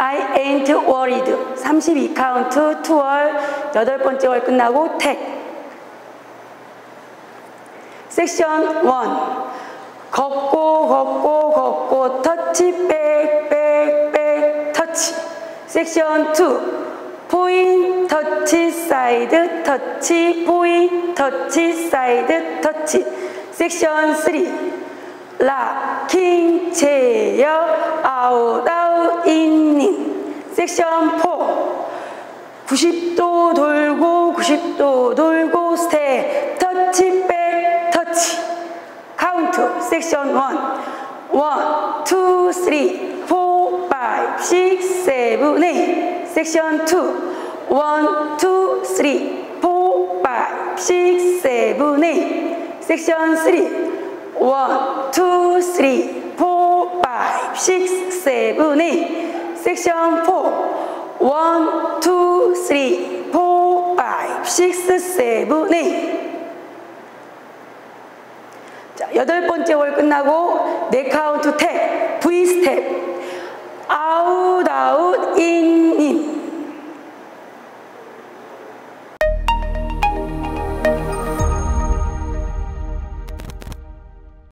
I ain't worried. 32카운트, 2월, 8번째 월 끝나고 take. 섹션 1. 걷고, 터치, 백, 터치. 섹션 2. 포인, 터치, 사이드, 터치, 포인, 터치, 사이드, 터치. 섹션 3. 락킹, 체어, 아웃, 인. 섹션 4. 90도 돌고, 스텝, 터치, 백, 터치. 카운트. 섹션 1. 1, 2, 3, 4, 5, 6, 7, 8. 섹션 2. 1, 2, 3, 4, 5, 6, 7, 8. 섹션 3. 1, 2, 3, 4, 5, 6, 7, 8. 섹션 4. 1, 2, 3, 4, 5, 6, 7, 8. 자, 8번째 월 끝나고 네 카운트 탭, V 스텝. 아웃, 인,